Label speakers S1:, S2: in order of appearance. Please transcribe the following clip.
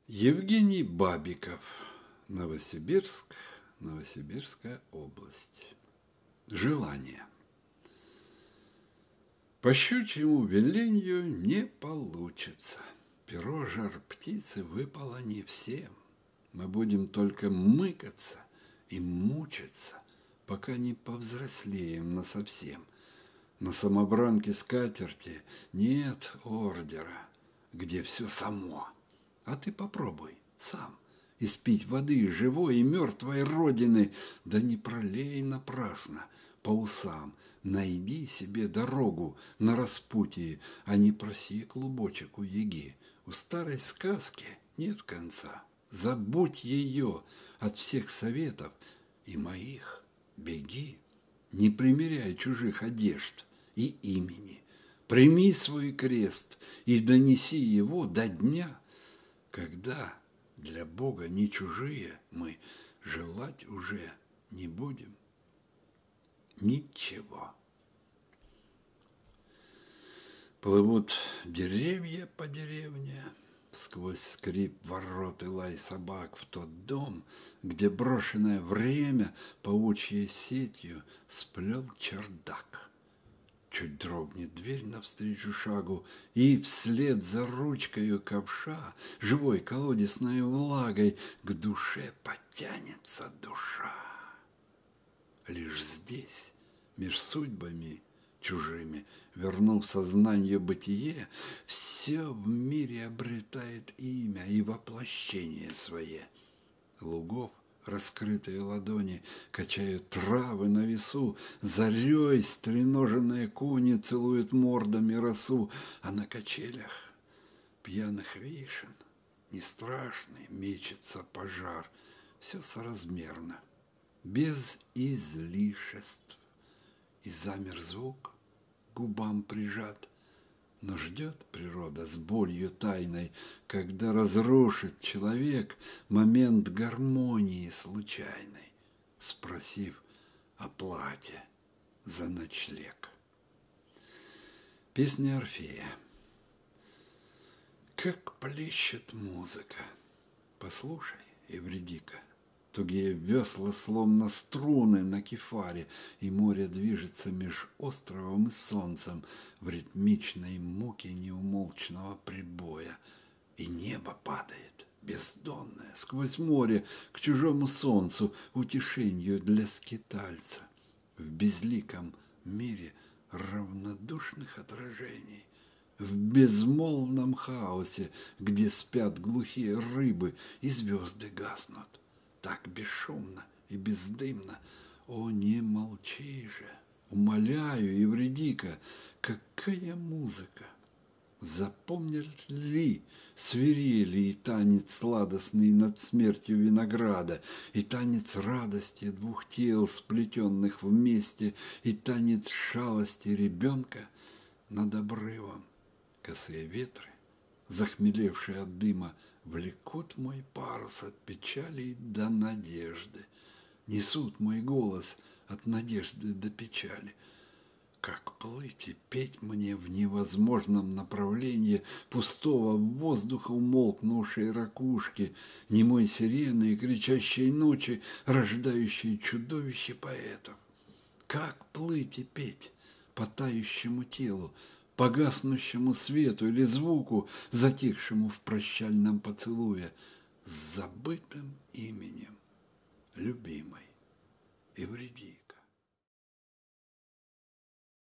S1: Евгений Бабиков, Новосибирск, Новосибирская область. Желание. По щучьему веленью не получится. Перо жар-птицы выпало не всем. Мы будем только мыкаться и мучиться, пока не повзрослеем насовсем. На самобранке скатерти нет ордера, где все само. А ты попробуй сам испить воды живой и мертвой родины, да не пролей напрасно по усам. Найди себе дорогу на распутье, а не проси клубочек у яги. У старой сказки нет конца. Забудь ее от всех советов и моих. Беги, не примеряй чужих одежд и имени. Прими свой крест и донеси его до дня, когда для Бога не чужие мы желать уже не будем ничего. Плывут деревья по деревне, сквозь скрип ворот и лай собак в тот дом, где брошенное время паучьей сетью сплел чердак. Чуть дрогнет дверь навстречу шагу, и вслед за ручкою ковша, живой колодесной влагой, к душе потянется душа. Лишь здесь, меж судьбами чужими, вернув сознанию бытие, все в мире обретает имя и воплощение свое. Лугов раскрытые ладони качают травы на весу, зарей стреноженные кони целуют мордами росу, а на качелях пьяных вишен не страшный мечется пожар, все соразмерно, без излишеств, и замер звук, губам прижат. Но ждет природа с болью тайной, когда разрушит человек момент гармонии случайной, спросив о плате за ночлег. Песня Орфея. Как плещет музыка, послушай, Эвридика. Тугие весла, словно струны на кефаре, и море движется меж островом и солнцем в ритмичной муке неумолчного прибоя. И небо падает, бездонное, сквозь море к чужому солнцу, утешению для скитальца. В безликом мире равнодушных отражений, в безмолвном хаосе, где спят глухие рыбы и звезды гаснут. Так бесшумно и бездымно. О, не молчи же, умоляю, Эвридика, какая музыка! Запомнили ли свирели и танец сладостный над смертью винограда, и танец радости двух тел, сплетенных вместе, и танец шалости ребенка над обрывом? Косые ветры, захмелевшие от дыма, влекут мой парус от печали до надежды, несут мой голос от надежды до печали. Как плыть и петь мне в невозможном направлении пустого воздуха умолкнувшей ракушки, немой сирены и кричащей ночи, рождающей чудовище поэтов? Как плыть и петь по тающему телу, по гаснущему свету или звуку, затихшему в прощальном поцелуе, с забытым именем любимой Эвридик?